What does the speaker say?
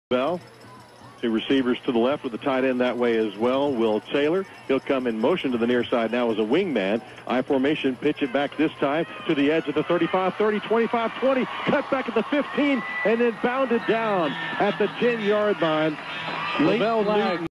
Bell. Two receivers to the left with the tight end that way as well. Will Taylor. He'll come in motion to the near side now as a wingman. I formation, pitch it back this time to the edge of the 35, 30, 25, 20. Cut back at the 15 and then bounded down at the 10-yard line. Late